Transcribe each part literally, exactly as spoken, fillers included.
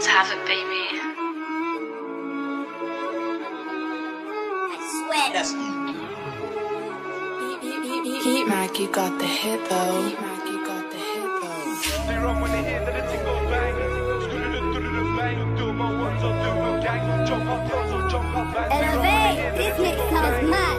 Let's have it, baby. Sweat. Yes. Heat Mac, you got the hit though. Heat Mac, you got the hit though. They run when they hear that the thing goes bang. Bang, do my ones or do a gang. Jump up, close or jump up, bang. Elevate, this mix sounds mad.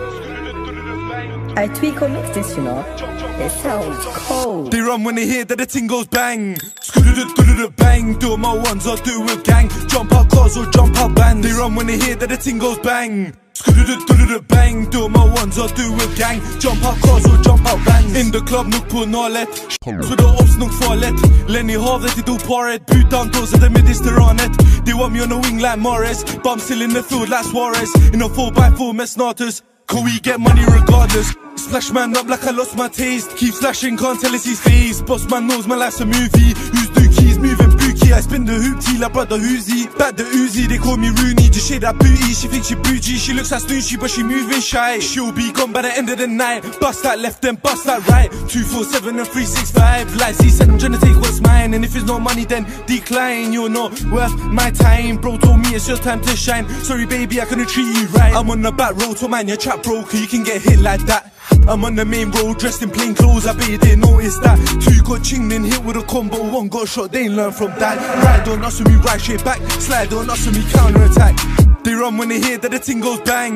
I tweak or mix this, you know. It sounds cold. They run when they hear that the thing goes bang. Bang, do my ones or do a gang. Jump up, close or jump up, bang. They run when they hear that the thing goes bang. Bang, do my ones or do a gang. Jump up, close or jump up, bang. In the club, nuk på nalet. Så det ops nok farligt. Lenny havet till doparet. Putan dåsar det mediterranet. They want me on a wing like Morris. Bum still in the field like Suarez. In a four by four med Snatus. Can we get money regardless? Splash man up like I lost my taste. Keep slashing, can't tell it's his face. Boss man knows my life's a movie. Who's Dookies moving bookie? I spin the hoop tea like brother Uzi. Back the Uzi, they call me Rooney. Just shade that booty, she thinks she bougie. She looks like Snoochy, but she moving shy. She'll be gone by the end of the night. Bust that left, then bust that right. Two four seven and three six five. Like C said, I'm trying to take what's mine. And if it's no money, then decline. You're not worth my time. Bro told me it's your time to shine. Sorry baby, I couldn't treat you right. I'm on the back road to man, your trap broker. You can get hit like that. I'm on the main road dressed in plain clothes, I bet you didn't notice that. Two got chinged and hit with a combo, one got shot, they ain't learn from that. Ride on us with me, right straight back. Slide on us with me, counter attack. They run when they hear that the thing goes bang.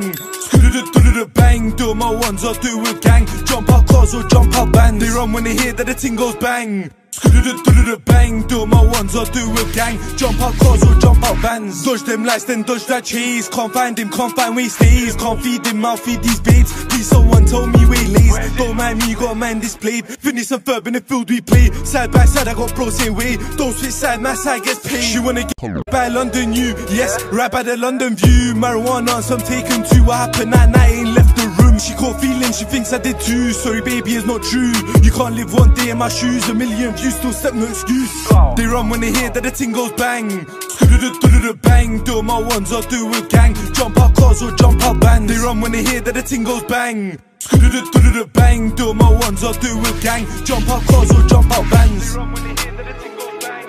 Bang, do my ones or do a gang. Jump out cars or jump out bands. They run when they hear that the thing goes bang. Bang, do my ones or do a gang. Jump out cars or jump out bands. Dodge them lights, then dodge that chase. Can't find him, can't find where he stays. Can't feed him, I'll feed these babes. Please someone tell me where he lays. Don't mind me, got a man displayed. Finish some verb in the field we play. Side by side, I got bros same way. Don't switch side, my side gets paid. She wanna get by London U. Yes, right by the London view. Marijuana, some taken too. What happened that night, ain't left the room. She caught feelings, she thinks I did too. Sorry baby, it's not true. You can't live one day in my shoes. A million views, still step no excuse. They run when they hear that the thing goes bang. Bang, do my ones or do a gang. Jump out cars or jump out bands. They run when they hear that the thing goes bang. Bang, do my ones or do a gang. Jump out cars or jump out bands. They run when they hear that the thing goes bang.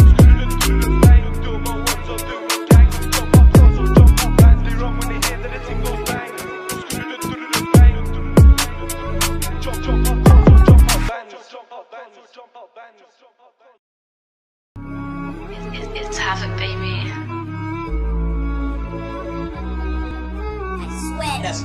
Bang, do my ones or do a gang. Jump out cars or jump out bands. They run when they hear that the thing goes bang. Jump, jump out cars or jump out bands. Jump out bands or jump out bands. Let's have it, baby. Sweat. Yes.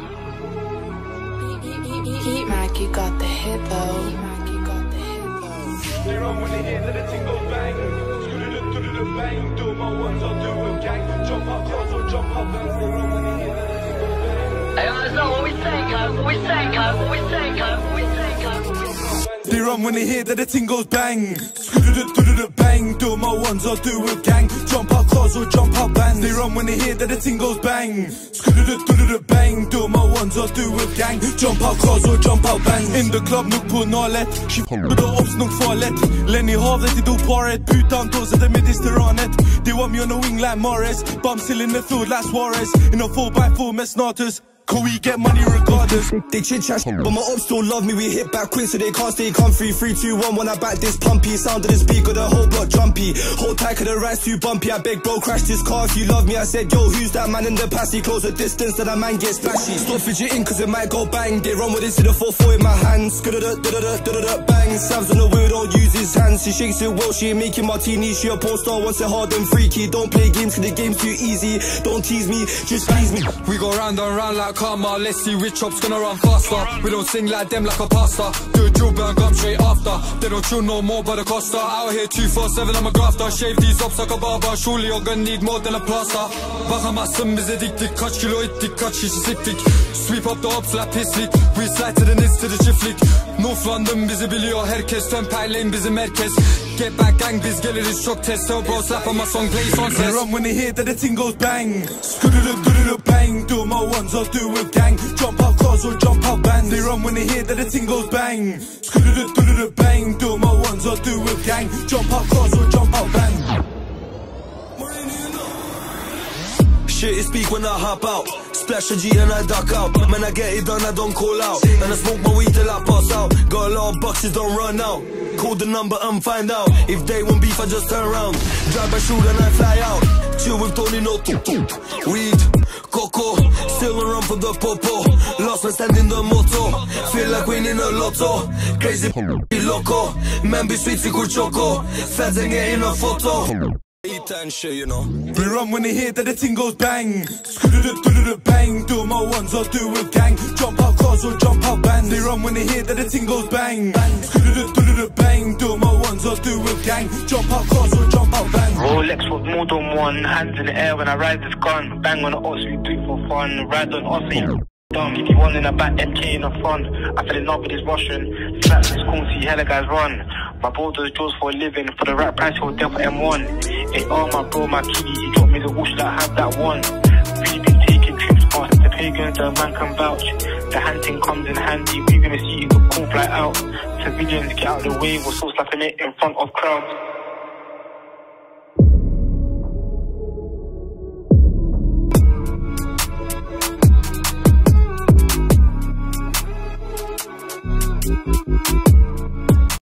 Heat Mac, you got the hit though. Heat Mac, you got the hit though. They run when they hear that the thing goes bang. Bang, do my ones or do a gang. Jump out cars or jump out bands. They run when they hear that the thing goes bang. Hey, that's not what we say, guys. What we say, guys. What we say, guys. What we say, guys. They run when they hear that the thing goes bang. Bang, do my ones or do a gang. Jump out cars or jump out bands. They run when they hear that the thing goes bang. Bang, do my ones or do a gang. Jump out cars or jump out bands. In the club, nuk på nalet. She med the ops nok farligt. Lenny havet till doparet. Putan dåsar det mediterranet. They want me on a wing like Morris. Bum still in the field like Suarez. In a four by four med Snatus. Can we get money regardless? They chit chat, but my ops still love me. We hit back quick so they can't stay comfy. Three, two, one, when I back this pumpy. Sound of the speaker, the whole block jumpy. Hold tight, cause the ride's too bumpy. I beg bro, crash this car if you love me. I said, yo, who's that man in the passy? Close the distance, then that man gets splashy. Stop fidgeting, cause it might go bang. They run with it to the four four in my hands. Bang, Sam's on the wheel, don't use his hands. She shakes it well, she ain't making martinis. She a porn star, wants it hard and freaky. Don't play games, cause the game's too easy. Don't tease me, just please me. We go round and round like karma. Let's see which chop's gonna run faster. We don't sing like them like a pasta. Do a drill burn, come straight after. They don't chill no more but a Costa. Out here two four seven, I'm a grafter. Shave these ups like a barber. Surely you're gonna need more than a plaster. Bakamazsın bize dik dik. Kaç kilo ettik, kaç kişi siktik. Sweep up the ops like pislik. We slide to the nits to the çiftlik. North London bizi biliyor herkes. Temperleyin bizi merkez. Get back gang, biz geliriz çok test. So bro slap on my song, play on test. They run when they hear that the thing goes bang. Bang, do my ones or do a gang. Jump out cars or jump out bands. They run when they hear that the thing goes bang. Bang, do my ones or do a gang. Jump out cars or jump out bands. Shit is speak when I hop out. Splash a G and I duck out. Man, I get it done, I don't call out. And I smoke my weed till I pass out. Got a lot of boxes, don't run out. call the number and find out. If they want beef, I just turn around. Drive by shoot and I fly out. Chill with Tony, no tuk tuk. Weed, coco, still on run for the popo. Lost my stand in the moto. Feel like winning a lotto. Crazy be loco. Man be sweet, sick with choco. Feds ain't getting a photo. Eat and shit, you know. We run when they hear that the ting goes bang. Bang, do my ones or do with gang. Jump out cars or jump out bands. They run when they hear that the ting goes bang. Bang, do my ones or do with gang. Jump out cars or jump out bands. Rolex with more than one. Hands in the air when I ride this gun. Bang on the ox, we do it for fun. Ride on Aussie. Dumb, if you want in the back, M K in the front. I fell in love with this Russian. Slaps in school, see hella guys run. My bro does jaws for a living. For the right price, he'll death for M one. Hey, oh my bro, my kitty, he dropped me the whoosh that I have that one. We've been taking trips past the pagans, the man can vouch. The hunting comes in handy, we gonna see the cool fly out. Civilians get out of the way, we're so slapping it in front of crowds. Thank you.